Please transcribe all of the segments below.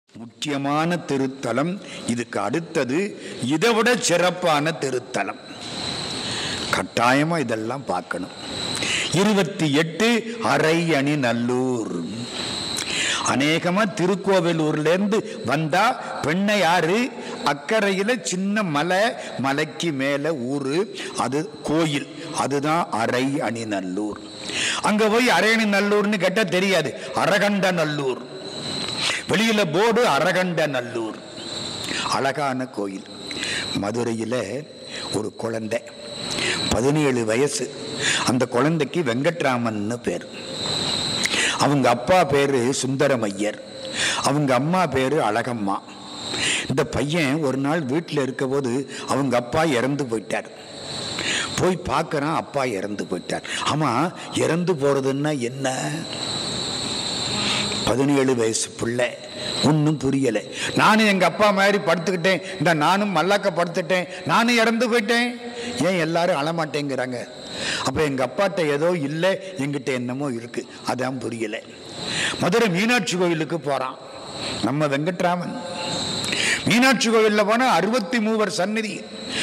முக்கியமான திருத்தலம். இதுக்கு அடுத்தது இதைவிட சிறப்பான திருத்தலம். கட்டாயமா இதெல்லாம் பார்க்கணும். 28 அரையணி நல்லூர். அநேகமா திருக்கோவிலூர்ல இருந்து வந்தா பெண்ணை யாரு, அக்கறையில சின்ன மலை, மலைக்கு மேல ஊரு, அது கோயில், அதுதான் அரை அணி நல்லூர். அங்க போய் அரையணி நல்லூர்னு கேட்டா தெரியாது, அரகண்ட நல்லூர். வெளியில போர்டு அரகண்ட நல்லூர். அழகான கோயில். மதுரையில ஒரு குழந்தை 17 வயசு. அந்த குழந்தைக்கு வெங்கட்ராமன் பேர். அவங்க அப்பா பேரு சுந்தரமையர், அவங்க அம்மா பேரு அழகம்மா. இந்த பையன் ஒரு நாள் வீட்டில் இருக்க போது அவங்க அப்பா இறந்து போயிட்டார். போய் பார்க்கறான், அப்பா இறந்து போயிட்டார். ஆமா, இறந்து போறதுன்னா என்ன? 17 வயசு பிள்ளை, ஒன்னும் புரியலை. நானும் எங்க அப்பா மாதிரி படுத்துக்கிட்டேன், இந்த நானும் மல்லாக்க படுத்துட்டேன், நானும் இறந்து போயிட்டேன், ஏன் எல்லாரும் அழமாட்டேங்கிறாங்க? அப்ப எங்க அப்பாட்ட ஏதோ இல்லை, எங்கிட்ட என்னமோ இருக்கு, அதான் புரியல. மதுரை மீனாட்சி கோயிலுக்கு போறான் நம்ம வெங்கட்ராமன். மீனாட்சி கோயில்ல போனா 63 சந்நிதி,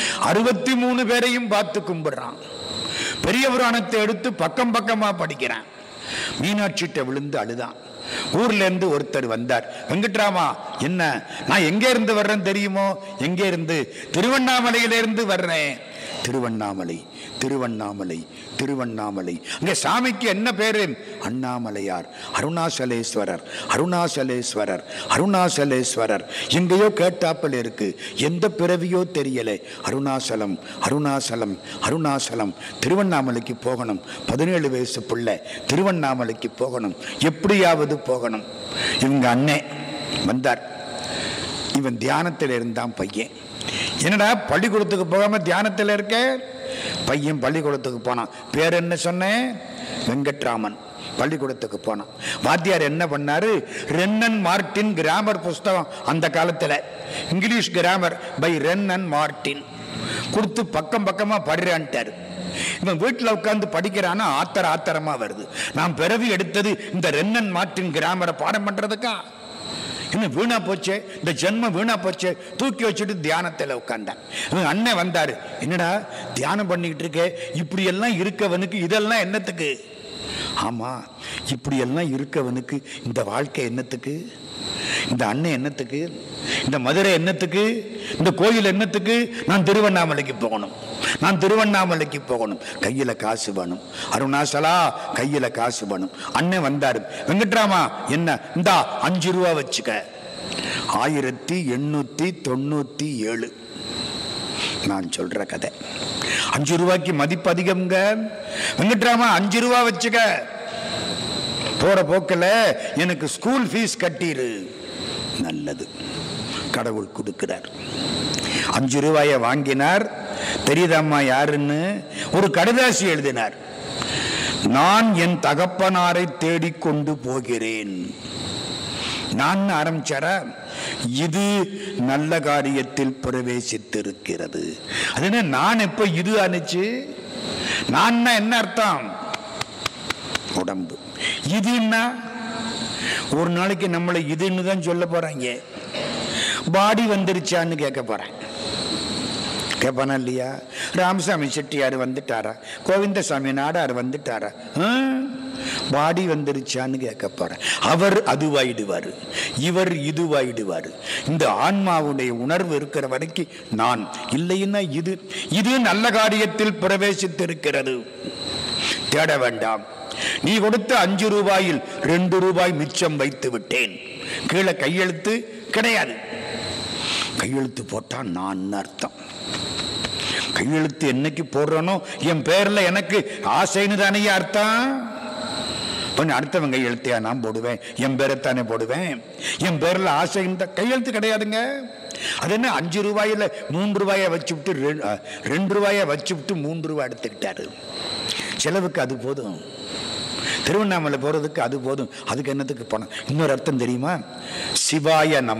63 பேரையும் பார்த்து கும்பிடுறான். பெரிய புராணத்தை எடுத்து பக்கம் பக்கமா படிக்கிறான். மீனாட்சிட்ட விழுந்து அழுதான். ஊர்ல இருந்து ஒருத்தர் வந்தார். வெங்கட்ராமா, என்ன, நான் எங்க இருந்து வர்றேன் தெரியுமோ? எங்க இருந்து? திருவண்ணாமலையிலிருந்து வர்றேன். திருவண்ணாமலை, திருவண்ணாமலை, திருவண்ணாமலை. அங்க சாமிக்கு என்ன பேரு? அண்ணாமலையார், அருணாசலேஸ்வரர், அருணாசலேஸ்வரர், அருணாசலேஸ்வரர். எங்கேயோ கேட்டாப்பல் இருக்கு, எந்த பிறவியோ தெரியல. அருணாசலம், அருணாசலம், அருணாசலம். திருவண்ணாமலைக்கு போகணும். 17 வயசு பிள்ளை, திருவண்ணாமலைக்கு போகணும், எப்படியாவது போகணும். இவங்க அண்ணே வந்தார். இவன் தியானத்தில் இருந்தான் பையன். என்னடா பள்ளிக்கூடத்துக்கு போகாம தியானத்தில் இருக்க? பையன் பள்ளிக்கூடத்துக்கு போனான். பேர் என்ன சொன்னேன்? வெங்கட்ராமன். பள்ளிக்கூடத்துக்கு போனான். வாத்தியார் என்ன பண்ணாரு? ரென்னன் மார்டின் கிராமர் புஸ்தகம், அந்த காலத்துல English grammar by Wren and Martin கொடுத்து பக்கம் பக்கமா படிறான்ட்டாரு. இவன் வீட்டில் உட்கார்ந்து படிக்கிறான்னா ஆத்திரமா வருது. நான் பிறவி எடுத்தது இந்த ரென்னன் மார்டின் கிராமரை பாடம் பண்றதுக்கா? என்ன வீணா போச்சே, இந்த ஜென்மம் வீணா போச்சே, தூக்கி வச்சுட்டு தியானத்தில் உட்கார்ந்தான். அண்ணன் வந்தாரு. என்னடா தியானம் பண்ணிக்கிட்டு இருக்க, இப்படி எல்லாம் இருக்கவனுக்கு இதெல்லாம் என்னத்துக்கு? ஆமா, இப்படி எல்லாம் இருக்கவனுக்கு இந்த வாழ்க்கை என்னத்துக்கு? இந்த அண்ணன் என்னத்துக்கு? இந்த மதுரை என்னத்துக்கு? இந்த கோயில் என்னத்துக்கு? நான் திருவண்ணாமலைக்கு போகணும், நான் திருவண்ணாமலைக்கு போகணும். கையில காசு வேணும். அருணாசலா, கையில காசு வேணும். அண்ணன் வந்தாரு. வெங்கட்ராமா, என்ன, இந்தா 5 ரூபா வச்சுக்க. 1897 நான் சொல்ற கதை. 5 ரூபாய்க்கு மதிப்பு அதிகம்ங்க. வெங்கட்ராமா, 5 ரூபா வச்சுக்க. போற போக்கல எனக்கு ஸ்கூல் ஃபீஸ் கட்டிரு. நல்லது, கடவுள் கொடுக்கிறார். 5 ரூபாயை வாங்கினார். தெரியுதாம்மா யாருன்னு? ஒரு கடிதாசி எழுதினார். நான் என் தகப்பனாரை தேடிக்கொண்டு போகிறேன். நான் ஆரம்பிச்சாரா? இது நல்ல காரியத்தில் பிரவேசித்திருக்கிறது. அது என்ன, நான் எப்ப இது அனுச்சு? நான் என்ன அர்த்தம்? உடம்பு. இதுன்னா ஒரு நாளைக்கு நம்மளை இதுன்னு தான் சொல்ல போறாங்க. பாடி வந்துருச்சான்னு கேட்க போறேன். கேட்பானா இல்லையா? ராமசாமி செட்டியார் வந்துட்டாரா, கோவிந்தசாமி நாடார் வந்துட்டாரா, பாடி வந்துருச்சான்னு கேட்க போறேன். அவர் அதுவாயிடுவாரு, இவர் இதுவாயிடுவாரு. இந்த ஆன்மாவுடைய உணர்வு இருக்கிற வரைக்கும் நான் இல்லைன்னா இது. இது நல்ல காரியத்தில் பிரவேசித்திருக்கிறது. தேட வேண்டாம். நீ கொடுத்த 5 ரூபாயில் 2 ரூபாய் மிச்சம் வைத்து விட்டேன். கீழே கையெழுத்து கிடையாது. கையெழுத்து போட்டா நான் அர்த்தம். கையெழுத்து என்னைக்கு போடுறனோ என் பேர்ல எனக்கு ஆசைன்னு தானே அர்த்தம். அடுத்தவன் கையெழுத்தையா நான் போடுவேன்? என் பேரைத்தானே போடுவேன். என் பேர்ல ஆசை. கையெழுத்து கிடையாதுங்க. அது என்ன, 5 ரூபாயில 3 ரூபாயை வச்சு விட்டு 2 ரூபாயை வச்சு விட்டு 3 ரூபாய் எடுத்துக்கிட்டாரு. செலவுக்கு அது போதும். திருவண்ணாமலை போறதுக்கு அது போதும். அதுக்கு என்னத்துக்கு பணம்? இன்னொரு அர்த்தம் தெரியுமா? சிவாய நம.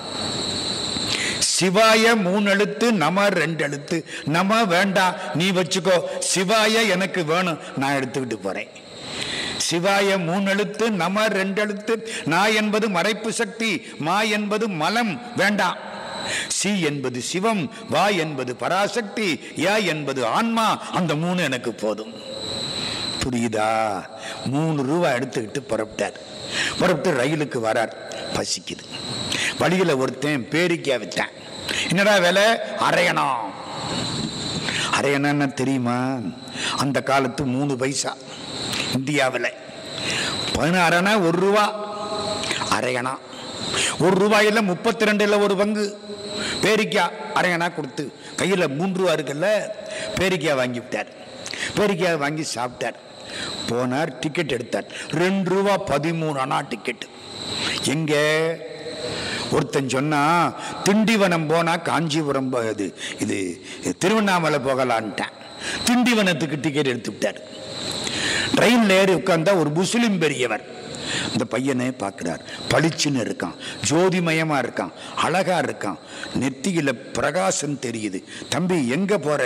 சிவாய 3 எழுத்து, நம 2 எழுத்து. நம வேண்டாம், நீ வச்சுக்கோ. சிவாய எனக்கு வேணும், நான் எடுத்துக்கிட்டு போறேன். சிவாய 3 எழுத்து, நம 2 எழுத்து, நா என்பது மறைப்பு சக்தி, மா என்பது மலம் வேண்டாம். சி என்பது சிவம், வா என்பது பராசக்தி, யா என்பது ஆன்மா. அந்த 3 எனக்கு போதும். புரியுதா? 3 ரூபாய் எடுத்துக்கிட்டு புறப்பட்டு ரயிலுக்கு வரார். பசிக்குது. வழியில ஒருத்தன் பேரிக்காய் விட்டான். என்னடா விலை? அரையணா. அரையணா தெரியுமா? அந்த காலத்து 3 பைசா. இந்தியாவில் 16 அணா 1 ரூபா. அரையணா 1 ரூபாயில 32ல் ஒரு பங்கு. பேரிக்காய் அரையணா கொடுத்து கையில் 3 ரூபா இருக்குல்ல, பேரிக்காய் வாங்கி விட்டார். பேரிக்காய் வாங்கி சாப்பிட்டார். போனார், டிக்கெட் எடுத்தார். 2 ரூபா 13 அணா டிக்கெட். எங்க ஒருத்தன் சொன்னா திண்டிவனம் போனா காஞ்சிபுரம் இது திருவண்ணாமலை போகலான்ட்டான். திண்டிவனத்துக்கு டிக்கெட் எடுத்து விட்டார். ட்ரெயின்ல ஏறி உட்கார்ந்தா ஒரு முஸ்லிம் பெரியவர் அந்த பையனை பார்க்கிறார். பளிச்சுன்னு இருக்கான், ஜோதிமயமா இருக்கான், அழகா இருக்கான், நெத்தியில பிரகாசம் தெரியுது. தம்பி எங்க போற?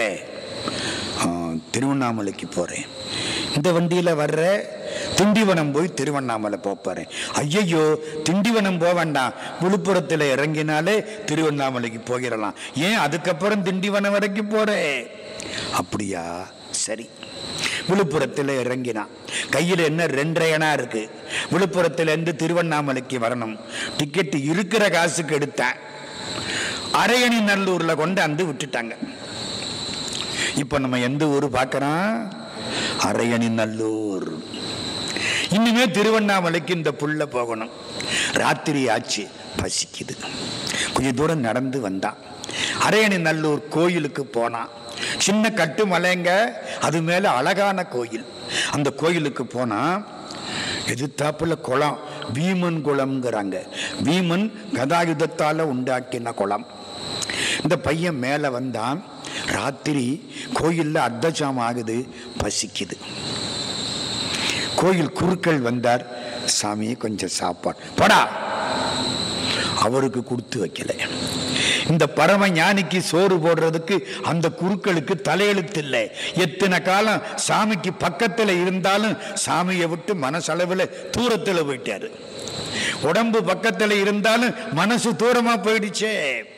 திருவண்ணாமலைக்கு போறேன். இந்த வண்டியில வர்ற? திண்டிவனம் போய் திருவண்ணாமலை போறேன். ஐயோ, திண்டிவனம் போக வேண்டாம், விழுப்புரத்தில் இறங்கினாலே திருவண்ணாமலைக்கு போயிடலாம். ஏன் அதுக்கப்புறம் திண்டிவனம் வரைக்கும் போறேன்? அப்படியா, சரி. விழுப்புரத்தில் இறங்கினான். கையில் என்ன 2.5 அணா இருக்கு. விழுப்புரத்தில் இருந்து திருவண்ணாமலைக்கு வரணும். டிக்கெட் இருக்கிற காசுக்கு எடுத்தேன். அரையணி நல்லூர்ல கொண்டு வந்து விட்டுட்டாங்க. இப்ப நம்ம எந்த ஊர் பார்க்கிறோம்? அரையணி நல்லூர். இனிமே திருவண்ணாமலைக்கு இந்த புள்ள போகணும். ராத்திரி ஆச்சு, பசிக்குது. கொஞ்ச தூரம் நடந்து வந்தான். அரையணி நல்லூர் கோயிலுக்கு போனான். சின்ன கட்டு மலைங்க, அது மேல அழகான கோயில். அந்த கோயிலுக்கு போனா எதிர்த்தாப்புல குளம், பீமன் குளம்ங்கிறாங்க. பீமன் கதாயுதத்தால உண்டாக்கின குளம். இந்த பையன் மேல வந்தான். ராத்திரி கோயில்ல அர்த்தஜாமம் ஆகுது, பசிக்குது. கோயில் குருக்கள் வந்தார். சாமி கொஞ்சம் சாப்பாடு போடா. அவருக்கு கொடுத்து வைக்கல. இந்த பரம ஞானிக்கு சோறு போடுறதுக்கு அந்த குருக்களுக்கு தலையெழுத்து இல்லை. எத்தனை காலம் சாமிக்கு பக்கத்தில் இருந்தாலும் சாமியை விட்டு மனசளவில் தூரத்தில் போயிட்டாரு. உடம்பு பக்கத்தில் இருந்தாலும் மனசு தூரமா போயிடுச்சே.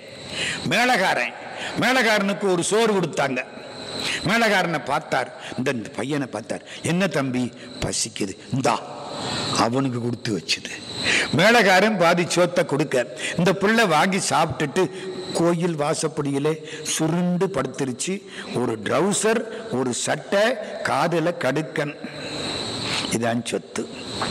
மேலகாரனுக்கு ஒரு சோறு கொடுத்தாங்க. மேலகாரனை பார்த்தார். இந்த பையனை பார்த்தார். என்ன தம்பி, பசிக்குது, இந்தா. அவனுக்கு கொடுத்து வச்சுது. மேலகாரன் பாதி சோத்தை கொடுக்க இந்த பிள்ளை வாங்கி சாப்பிட்டுட்டு கோயில் வாசப்படியிலே சுருண்டு படுத்துருச்சு. ஒரு ட்ரௌசர், ஒரு சட்டை, காதுல கடுக்கன். இதான் சொத்து.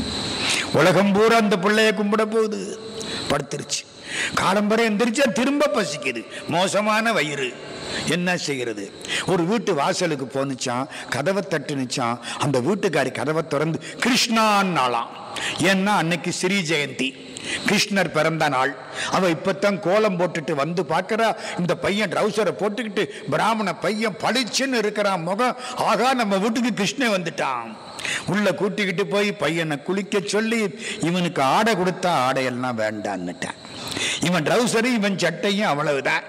உலகம் பூரா அந்த பிள்ளைய கும்பிட போகுது. படுத்துருச்சு. காலம்பரை எந்திரிச்சா திரும்ப பசிக்குது. மோசமான வயிறு. என்ன செய்கிறது? ஒரு வீட்டு வாசலுக்கு போனுச்சான். கதவை தட்டுனுச்சான். அந்த வீட்டுக்காரி கதவை திறந்து கிருஷ்ணான்னாலாம். ஏன்னா அன்னைக்கு ஸ்ரீ ஜெயந்தி, கிருஷ்ணர் பிறந்த நாள். அவ இப்பத்தான் கோலம் போட்டுட்டு வந்து பார்க்கிறா. இந்த பையன் ட்ரௌசரை போட்டுக்கிட்டு பிராமண பையன் பளிச்சுன்னு இருக்கிறான் முகம். ஆகா, நம்ம வீட்டுக்கு கிருஷ்ணன் வந்துட்டான். உள்ள கூட்டிக்கிட்டு போய் பையனை குளிக்க சொல்லி இவனுக்கு ஆடை கொடுத்தா ஆடையெல்லாம் வேண்டான்னுட்டான். இவன் ட்ரௌசரு, இவன் சட்டையும், அவ்வளவுதான்.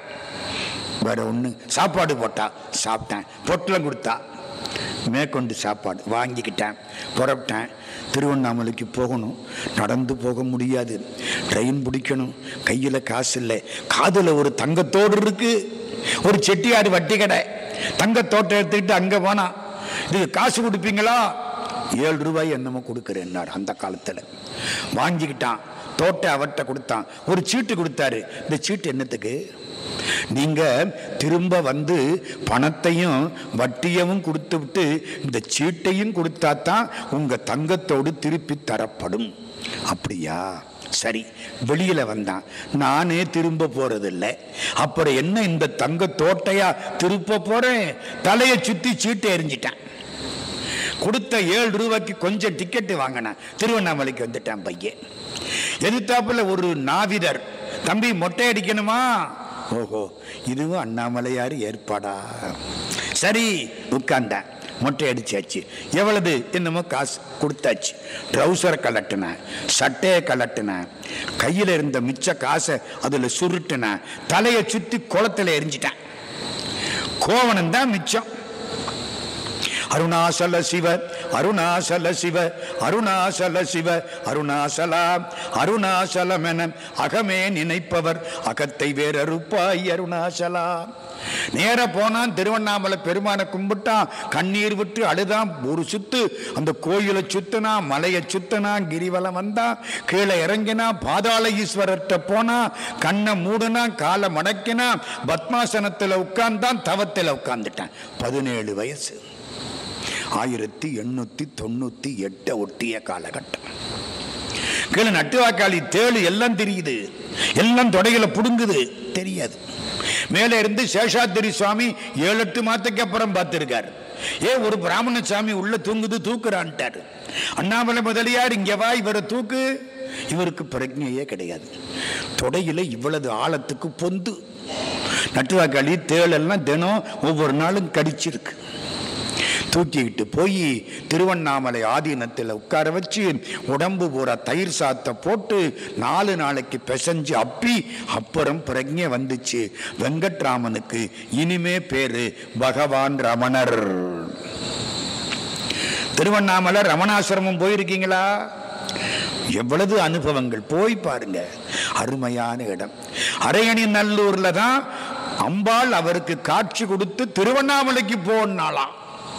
வேற ஒண்ணு. சாப்பாடு போட்டா சாப்பிட்டேன். பொட்டலம் கொடுத்தா மேற்கொண்டு சாப்பாடு வாங்கிக்கிட்டேன். புறப்பட்டேன். திருவண்ணாமலைக்கு போகணும். நடந்து போக முடியாது, ட்ரெயின் பிடிக்கணும். கையில் காசு இல்லை. காதில் ஒரு தங்கத்தோடு இருக்கு. ஒரு செட்டியார் வட்டி கடை. தங்கத்தோட்டை எடுத்துக்கிட்டு அங்கே போனா, இது காசு கொடுப்பீங்களா? 7 ரூபாய் என்னமோ கொடுக்குறேன்னார் அந்த காலத்தில். வாங்கிக்கிட்டான். தோட்டை அவர்கிட்ட கொடுத்தான். ஒரு சீட்டு கொடுத்தாரு. இந்த சீட்டு என்னத்துக்கு? நீங்க திரும்ப வந்து பணத்தையும் வட்டியவும் கொடுத்து விட்டு இந்த சீட்டையும் கொடுத்தாதான் உங்க தங்கத்தோடு திருப்பி தரப்படும். அப்படியா? சரி. வெளியில வந்தான். நானே திரும்ப போறதில்லை. அப்புறம் என்ன இந்த தங்க தோட்டையா திருப்ப போறேன்? தலையை சுத்தி சீட்டை எரிஞ்சிட்டேன். கொடுத்த 7 ரூபாய்க்கு கொஞ்சம் டிக்கெட்டு வாங்கினேன். திருவண்ணாமலைக்கு வந்துட்டான் பையன். எதிர்த்தாப்புல ஒரு நாவிதர். தம்பி மொட்டை அடிக்கணுமா? ஓஹோ, இதுவும் அண்ணாமலையார் ஏற்பாடா? சரி, உட்கார்ந்தேன். மொட்டை அடிச்சாச்சு. எவ்வளவு? என்னமோ காசு கொடுத்தாச்சு. ட்ரௌசரை கலட்டினேன், சட்டையை கலட்டினேன், கையில் இருந்த மிச்ச காசை அதில் சுருட்டினேன். தலையை சுற்றி குளத்தில் எரிஞ்சிட்டேன். கோவணம் தான் மிச்சம். அருணாசல சிவ அருணாசல சிவ அருணாசல சிவ அருணாசலா அருணாசலமென அகமே நினைப்பவர் அகத்தை வேறறுப்பாய் அருணாசலா. நேர போனான், திருவண்ணாமலை பெருமானை கும்பிட்டான், கண்ணீர் விட்டு அழுதான். ஒரு சுத்து அந்த கோயிலை சுத்தினா, மலையை சுத்தினா, கிரிவலம் வந்தான், கீழே இறங்கினா, பாதாள ஈஸ்வரர்கிட்ட போனா, கண்ணை மூடுனா, காலை மடக்கினா, பத்மாசனத்தில் உட்கார்ந்தான், தவத்தில் உட்கார்ந்துட்டான். 17 வயசு, 1898 ஒட்டிய காலகட்டம். கீழே நட்டுவாக்காளி தேளு எல்லாம் தெரியுது, எல்லாம் தொடைகளை புடுங்குது, தெரியாது. மேலே இருந்து சேஷாத்திரி சுவாமி 7-8 மாதத்துக்கு அப்புறம் பார்த்திருக்காரு. ஒரு பிராமண சாமி உள்ள தூங்குது, தூக்குறான்ட்டாரு. அண்ணாமலை முதலியார் இங்க வா, இவரை தூக்கு. இவருக்கு பிரஜையே கிடையாது. தொடையில இவ்வளவு ஆழத்துக்கு பொந்து. நட்டுவாக்காளி தேளெல்லாம் தினம் ஒவ்வொரு நாளும் கடிச்சிருக்கு. தூக்கிக்கிட்டு போய் திருவண்ணாமலை ஆதீனத்தில் உட்கார வச்சு உடம்பு பூரா தயிர் சாத்தை போட்டு 4 நாளைக்கு பிசைஞ்சு அப்பி அப்புறம் பிரஜை வந்துச்சு. வெங்கட்ராமனுக்கு இனிமே பேரு பகவான் ரமணர். திருவண்ணாமலை ரமணாசிரமம் போயிருக்கீங்களா? எவ்வளவு அனுபவங்கள், போய் பாருங்க. அருமையான இடம். அரையணி நல்லூர்ல தான் அம்பாள் அவருக்கு காட்சி கொடுத்து திருவண்ணாமலைக்கு போனாலாம்.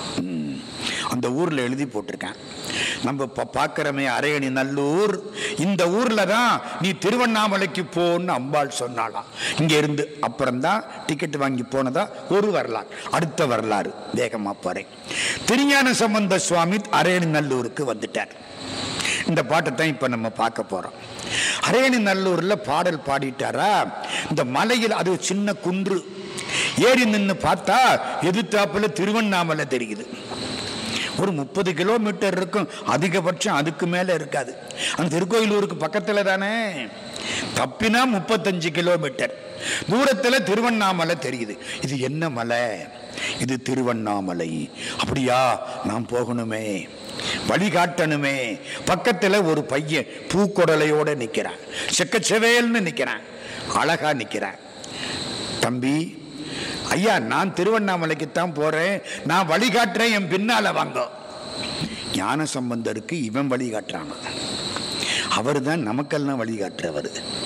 அந்த ஊர்ல எழுதி போட்டிருக்கேன். நம்ம பார்க்கிறோமே அரையணி நல்லூர், இந்த ஊர்ல தான் நீ திருவண்ணாமலைக்கு போன்னு அம்பாள் சொன்னாலாம். இங்க இருந்து அப்புறம்தான் டிக்கெட் வாங்கி போனதா ஒரு வரலாறு. அடுத்த வரலாறு வேகமா போறேன். திருஞான சம்பந்த சுவாமி அரையணி நல்லூருக்கு வந்துட்டார். இந்த பாட்டை தான் இப்ப நம்ம பார்க்க போறோம். அரையணி நல்லூர்ல பாடல் பாடிட்டாரா. இந்த மலையில் அது சின்ன குன்று, ஏறி நின்று பார்த்தா எதிர்த்தாப்புல திருவண்ணாமலை தெரியுது. ஒரு 30 கிலோமீட்டர் இருக்கும், அதிகபட்சம் அதுக்கு மேல இருக்காது. அந்த திருக்கோயிலூருக்கு பக்கத்துல தானே, தப்பினா 35 கிலோமீட்டர் தூரத்துல திருவண்ணாமலை தெரியுது. இது என்ன மலை? இது திருவண்ணாமலை. அப்படியா, நாம் போகணுமே, வழிகாட்டணுமே. பக்கத்துல ஒரு பையன் பூக்கொடலையோட நிக்கிறான், செக்கச்செவேல்னு நிக்கிறான், அழகா நிக்கிறான். தம்பி, ஐயா, நான் திருவண்ணாமலைக்குத்தான் போறேன், நான் வழிகாட்டுறேன், என் பின்னால வாங்க. ஞான சம்பந்தருக்கு இவன் வழிகாட்டுறான். அவர் தான் நமக்கெல்லாம் வழிகாட்டுறவர்.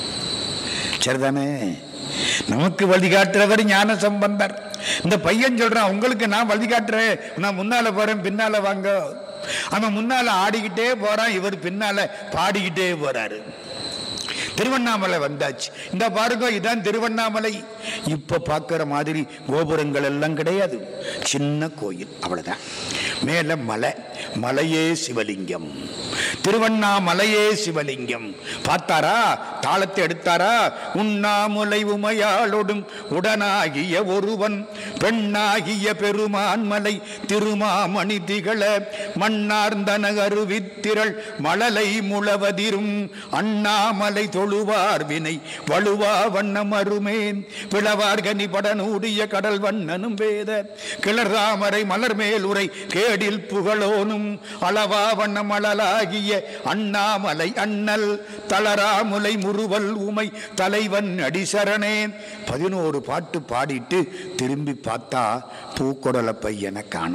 சரிதானே? நமக்கு வழிகாட்டுறவர் ஞான சம்பந்தர். இந்த பையன் சொல்றான், உங்களுக்கு நான் வழிகாட்டுறேன், நான் முன்னால போறேன், பின்னால வாங்க. அவன் முன்னால ஆடிக்கிட்டே போறான், இவர் பின்னால பாடிக்கிட்டே போறாரு. திருவண்ணாமலை வந்தாச்சு. இந்த பாருங்க, இதான் திருவண்ணாமலை. இப்ப பார்க்கிற மாதிரி கோபுரங்கள் எல்லாம் கிடையாது, சின்ன கோயில், அவ்வளவுதான். மேல மலை, மலையே சிவலிங்கம். திருவண்ணாமலையே சிவலிங்கம். பார்த்தாரா, தாளத்தை எடுத்தாரா? உண்ணாமுலை உமையாளொடும் உடனாகிய ஒருவன் பெண்ணாகிய பெருமான் மலை திருமாமணி திகழ மண்ணார்ந்தன அருவித்திரள் மழலை முழவதிரும் அண்ணாமலை தொழுவார் வினை வலுவா வண்ணம் அருமேன் பிளவார்கனி படனூடிய கடல் வண்ணனும் வேத கிளர்தாமரை மலர் மேல் உரை கேடில் புகழோனும் அளவா வண்ணம் அழலாகிய அண்ணாமலை அண்ணல் தளராமுலை முறுவல் உமை தலைவன் அடிசரணே. 11 பாட்டு பாடிட்டு திரும்பி பார்த்தா பூக்கொடல பையனை காண.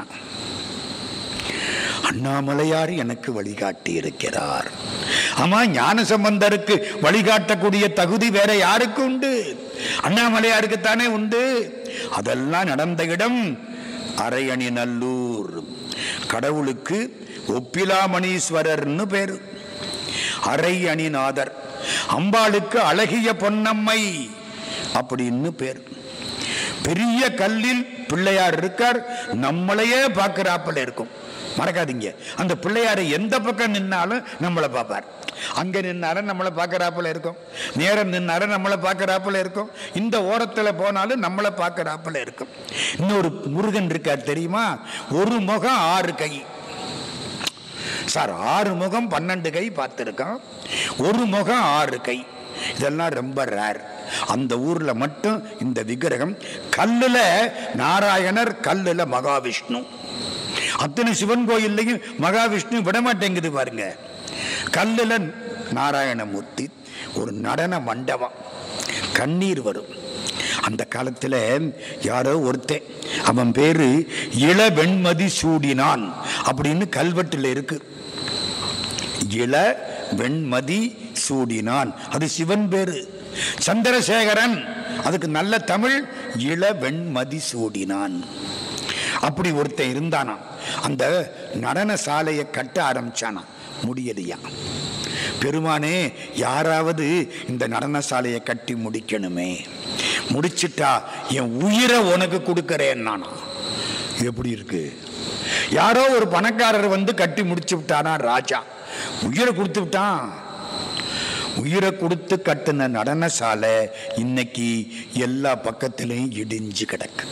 அண்ணாமலையார் எனக்கு வழிகாட்டி இருக்கிறார். ஆமா, ஞான சம்பந்தருக்கு வழிகாட்டக்கூடிய தகுதி வேற யாருக்கு உண்டு? அண்ணாமலையாருக்குத்தானே உண்டு. அதெல்லாம் நடந்த இடம் அரையணி நல்லூர். கடவுளுக்கு ஒப்பிலாமணீஸ்வரர்னு பேரு, அரையணிநாதர். அம்பாளுக்கு அழகிய பொன்னம்மை அப்படின்னு பேர். பெரிய கல்லில் பிள்ளையார் இருக்கார், நம்மளையே பார்க்கிறாப்புல இருக்கும். மறக்காதீங்க, அந்த பிள்ளையாரை எந்த பக்கம் நின்னாலும் நம்மளை பார்ப்பார். அங்க நின்னாலும் நம்மளை பார்க்கறாப்புல இருக்கும், நேரம் நின்னாலும் நம்மளை பார்க்கறாப்புல இருக்கும், இந்த ஓரத்துல போனாலும் நம்மளை பார்க்கறாப்புல இருக்கும். இன்னொரு முருகன் இருக்கார் தெரியுமா? ஒரு முகம் 6 கை. சார், 6 முகம் 12 கை பார்த்திருக்கான், ஒரு முகம் 6 கை. இதெல்லாம் ரொம்ப ரேர். அந்த ஊர்ல மட்டும் இந்த விக்கிரகம் கல்லுல நாராயணர், கல்லுல மகாவிஷ்ணு. அத்தனை சிவன் கோயில்லையும் மகாவிஷ்ணு விடமாட்டேங்குது பாருங்க. கல்லுல நாராயணமூர்த்தி, ஒரு நடன மண்டபம், கண்ணீர் வரும். அந்த காலத்தில் யாரோ ஒருத்தன், அவன் பேரு இளவெண்மதி சூடினான் அப்படின்னு கல்வெட்டில் இருக்கு. இளவெண்மதி சூடினான், அது சிவன் பேரு. சந்திரசேகரன், அதுக்கு நல்ல தமிழ் இளவெண்மதி சூடினான். அப்படி ஒருத்தன் இருந்தானா. அந்த நடன சாலையை கட்ட ஆரம்பிச்சானா, முடியலையா. பெருமானே, யாராவது இந்த நடன சாலையை கட்டி முடிக்கணுமே, முடிச்சிட்டா என் உயிரை உனக்கு கொடுக்கறேன் நானா. எப்படி இருக்கு? யாரோ ஒரு பணக்காரர் வந்து கட்டி முடிச்சு விட்டானா, ராஜா உயிரை கொடுத்து விட்டான். உயிரை கொடுத்து கட்டின நடன சாலை இன்னைக்கு எல்லா பக்கத்திலையும் இடிஞ்சு கிடக்கு.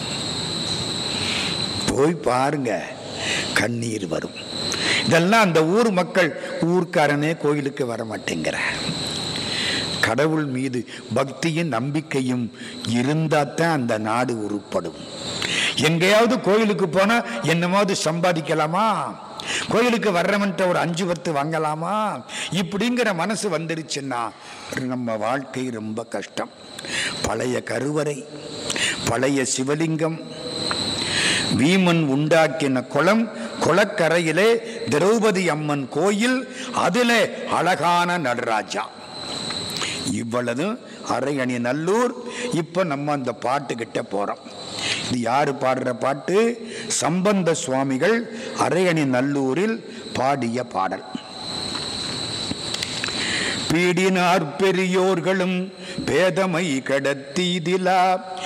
போய் பாருங்க, கண்ணீர் வரும். இதெல்லாம் அந்த ஊர் மக்கள், ஊர்க்காரனே கோயிலுக்கு வர மாட்டேங்கிற. கடவுள் மீது பக்தியும் நம்பிக்கையும் இருந்தாத்தான் அந்த நாடு உருப்படும். எங்கேயாவது கோயிலுக்கு போனா என்னமாவது சம்பாதிக்கலாமா, கோயிலுக்கு வர்றவன்ட்ட ஒரு 5 10 வாங்கலாமா, இப்படிங்கிற மனசு வந்துருச்சுன்னா நம்ம வாழ்க்கை ரொம்ப கஷ்டம். பழைய கருவறை, பழைய சிவலிங்கம், வீமன் உண்டாக்கின குளம், குளக்கரையிலே திரௌபதி அம்மன் கோயில், அதிலே அழகான நடராஜா, இவ்வளவு அரையணி நல்லூர். இப்ப நம்ம அந்த பாட்டு கிட்ட போறோம். இது யாரு பாடுற பாட்டு? சம்பந்த சுவாமிகள் அரையணி நல்லூரில் பாடிய பாடல். பீடினார் பெரியோர்களும் பேதமை கடத்தீதிலா,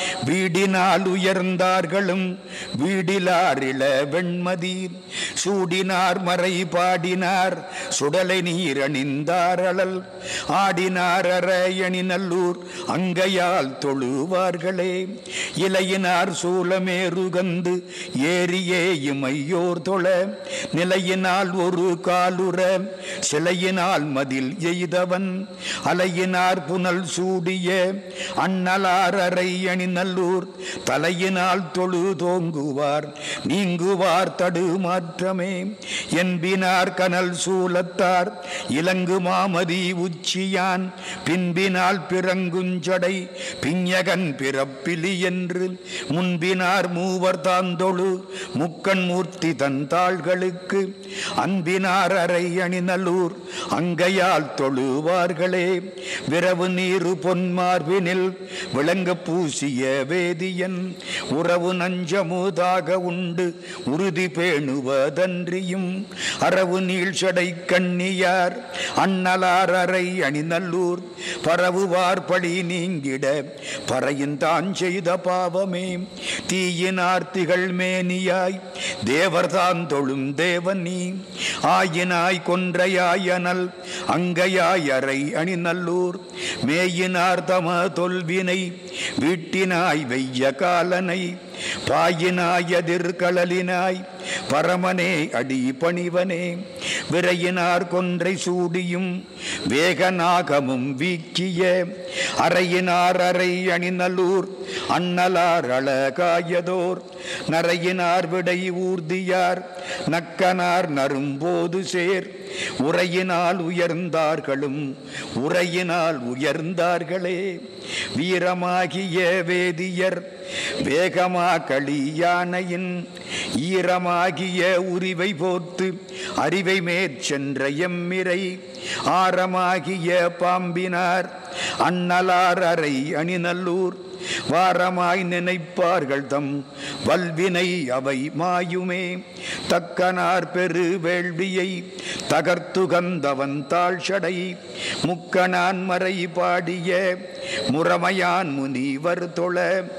வீடினால் உயர்ந்தார்களும் வீடிலார் இள வெண்மதி, சூடினார் மறை பாடினார் சுடலை நீர் அணிந்தார் அழல், ஆடினார் அரையணி நல்லூர் அங்கையால் தொழுவார்களே, இலையினார் சூலமேருகந்து ஏரியே இமையோர் தொழ, நிலையினால் ஒரு காலுற சிலையினால் மதில் எய்தவன், அலையினார் புனல் சூடிய அண்ணலார் அரையணி நல்லூர், தலையினால் தொழு தோங்குவார் நீங்குவார் தடுமாற்றமே, என்பினார் கனல் சூலத்தார் இலங்கு மாமதி உச்சியான், பின்பினால் பிறங்குஞ்சடை பிஞகன் பிறப்பிலி என்று, முன்பினார் மூவர் தாந்தொழு முக்கண் மூர்த்தி தன் தாள்களுக்கு, அன்பினார் அரையணி நல்லூர் அங்கையால் தொழுவார்களே, விரவு நீரு பொன்மார்பினில் விளங்க பூசிய வேதியன், உறவு நஞ்சமுதாக உண்டு உறுதி பேணுவதன்றியும், அரவு நீழ்ச்சடை கண்ணியார் அண்ணலார் அரை அணிநல்லூர், பரவுவார் பழி நீங்கிட பறையின் தான் செய்த பாவமே, தீயினார் திகழ் மேனியாய் தேவர்தான் தொழும் தேவனி, ஆயினாய் கொன்றையாயனல் அங்கையாய் அரை அணிநல்லூர், மேயினார் தம தொல்வினை வீட்டினாய் வெய்ய காலனை, பாயினாய் எதிர்கழலினாய் பரமனே அடி பணிவனே, விரையினார் கொன்றை சூடியும் வேகநாகமும் வீக்கிய, அறையினார் அரை அணிநல்லூர் அண்ணலார் அழகாயதோர், நரையினார் விடை ஊர்தியார் நக்கனார் நரும்போது சேர், உரையினால் உயர்ந்தார்களும் உரையினால் உயர்ந்தார்களே, வீரமாகிய வேதியர் வேகமா களியானையின், ஈரமாகிய உரிவை போர்த்து அறிவை மேற்சென்ற எம்மிரை, ஆரமாகிய பாம்பினார் அண்ணலார் அரை அணிநல்லூர், வாரமாய் நினைப்பார்கள் தம் வல்வினை அவை மாயுமே, தக்கனார் பெரு வேள்வியை தகர்த்துகந்தவன் தாழ்ச்சடை, முக்கணான் மறை பாடிய முறமையான் முனிவர் தொழ,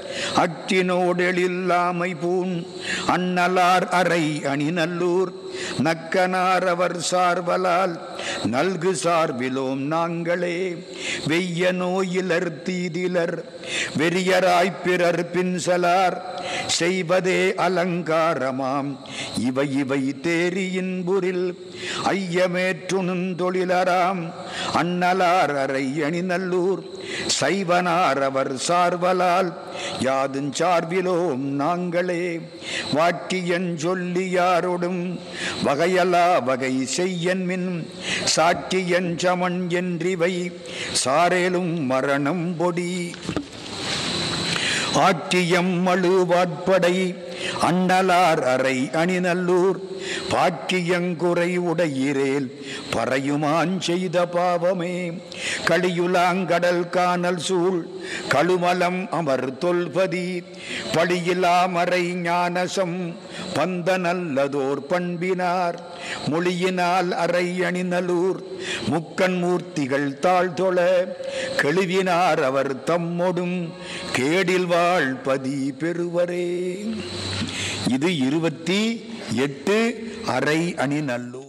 அற்றினோடெழில்லாமை பூண் அண்ணலார் அரை அணிநல்லூர், நக்கனார் அவர் சார்வலால் நல்கு சார்பிலோம் நாங்களே, வெய்ய நோயிலர் தீதிலர் வெறியராய் பிறர் பின்சலார், செய்வதே அலங்காரமாம் இவை இவை தேரியின்புரில், ஐயமேற்றுணும் தொழிலராம் அண்ணலார் அரை அணிநல்லூர், சைவனார் அவர் சார்வலால் யாதும் சார்பிலோம் நாங்களே, வாட்டியன் சொல்லியாரோடும் வகையலா வகை செய்யன் மின், சாட்டியன் சமன் என்றிவை சாரேலும் மரணம் பொடி, ஆற்றியம் மழுவாட்படை அண்ணலார் அறை அணிநல்லூர் பாக்கியங்குறை உடையிரேல் பறையுமான் செய்த பாவமே களியுலாங்கடல் காணல் சூழ் கழுமலம் அமர் தொல்பதி படியிலாமறை ஞானசம் பந்த நல்லதோர் பண்பினார் மொழியினால் அறை அணிநல்லூர் முக்கண் மூர்த்திகள் தாழ்தொழ கெழுவினார் அவர் தம்மொடும் கேடில் வாழ்பதி பெறுவரே. இது 28 அறை அணிநல்லூர்.